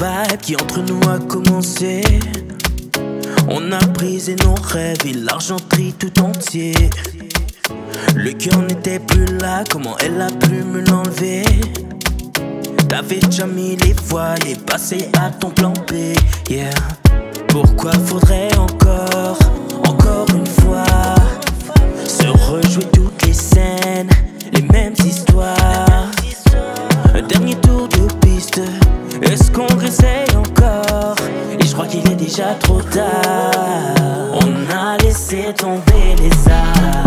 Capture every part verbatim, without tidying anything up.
vibe qui entre nous a commencé. On a brisé nos rêves et l'argenterie tout entier. Le cœur n'était plus là, comment elle a pu me l'enlever? T'avais déjà mis les voiles et passé à ton plan B, yeah. Pourquoi faudrait encore, encore une fois se rejouer toutes les scènes, les mêmes histoires? Un dernier tour de piste, est-ce qu'on réessaye encore? Et je crois qu'il est déjà trop tard. On a laissé tomber les armes,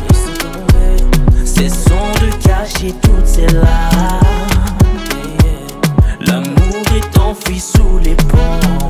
cessons de cacher toutes ces larmes. L'amour est enfui sous les ponts,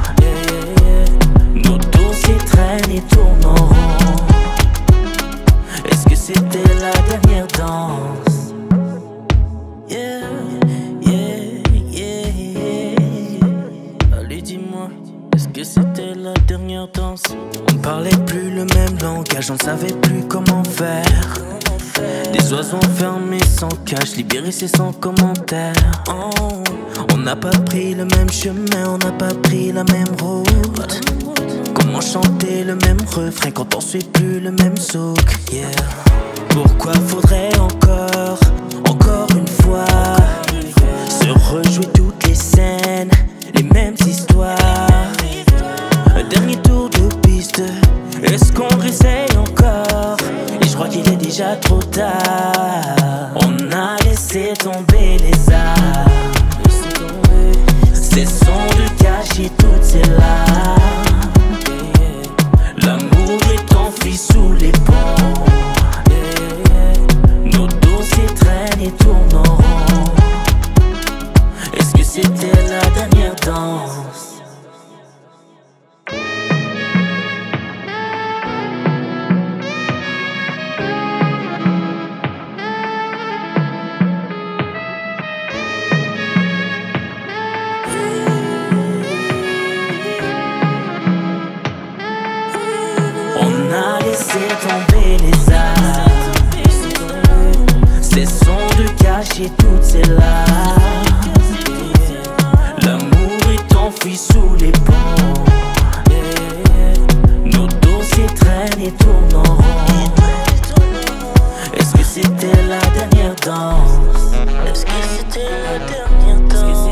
nos dossiers traînent et tournent en rond. Est-ce que c'était la dernière danse? Yeah, yeah, yeah, yeah. Allez, dis-moi, est-ce que c'était la dernière danse? On parlait plus le même langage, on savait plus comment faire. Des oiseaux enfermés sans cache, libérés c'est sans commentaire. Oh, on n'a pas pris le même chemin, on n'a pas pris la même route. Comment chanter le même refrain quand on suit plus le même souk, yeah. Pourquoi faudrait encore, encore une fois se rejouer toutes les scènes, les mêmes histoires? Un dernier tour de piste, est-ce qu'on réessaye encore? Et je crois qu'il est déjà trop tard. On a laissé tomber les armes, cessons de cacher toutes ces larmes. L'amour est enfui sous les ponts, nos dossiers traînent et tournent en rond. Est-ce que c'était la dernière danse? On a laissé tomber les armes, cessons de cacher toutes ces larmes. L'amour est enfui sous les ponts, nos dossiers traînent et tournent en rond. Est-ce que c'était la dernière danse? Est-ce que c'était la dernière danse?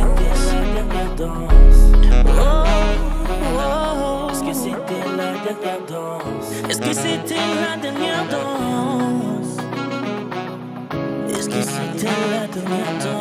Est-ce que c'était la dernière danse? Est-ce que c'était la dernière danse? Est-ce que c'était la dernière danse?